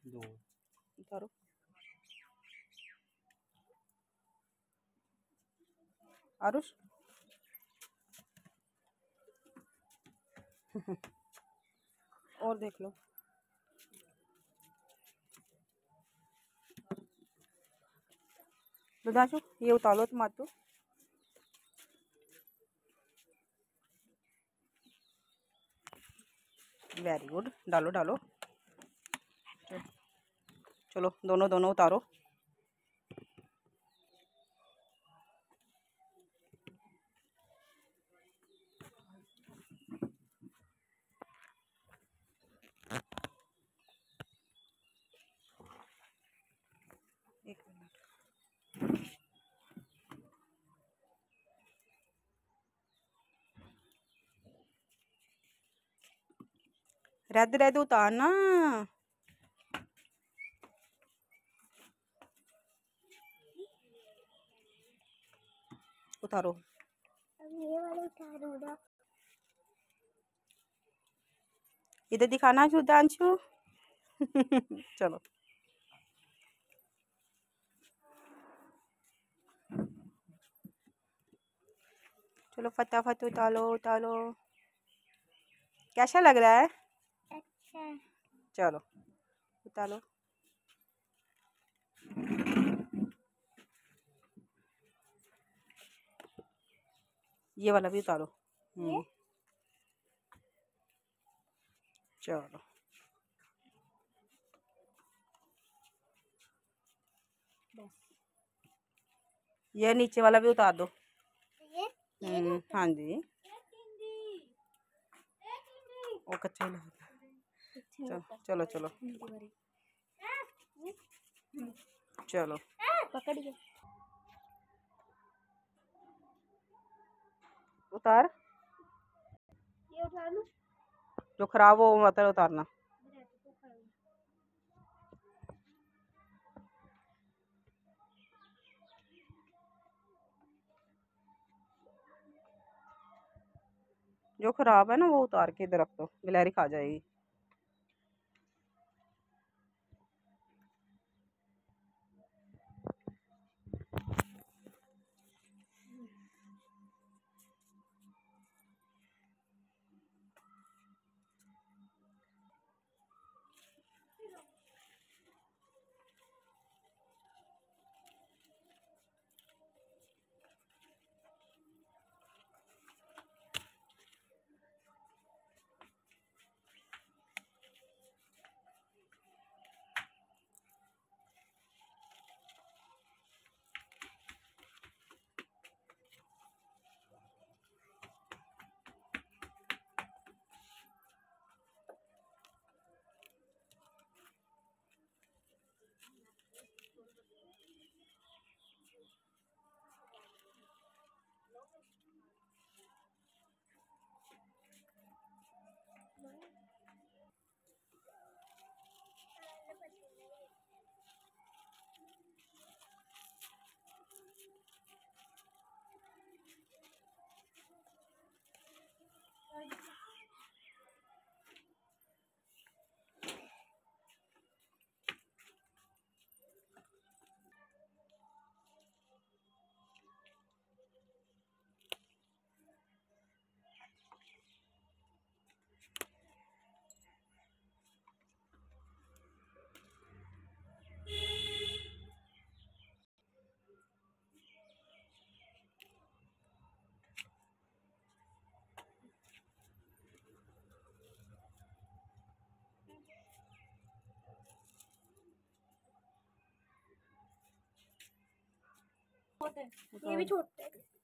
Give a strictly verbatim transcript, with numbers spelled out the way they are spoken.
दो उतारो। आरुष और देख लो। रुदांशु ये उतार लो तुम तो। वेरी गुड, डालो डालो। चलो दोनों दोनों उतारो। एक मिनट। रहते रहते उतारना। उतारो। ये वाला उतारो ना। इधर दिखाना सुधांशु। चलो चलो फटाफट उतारो उतारो। कैसा लग रहा है? अच्छा। चलो उतारो। ये वाला भी उतारो। हम्म चलो ये नीचे वाला भी उतार दो। ये हम्म हाँ जी। वो कच्चा ही लगता है। चलो चलो चलो पकड़िए। उतार। ये उठा लूं। जो खराब हो वो मत उतारना। जो खराब है ना वो उतार के इधर रख दो, गिलहरी खा जाएगी। ये भी छोटे।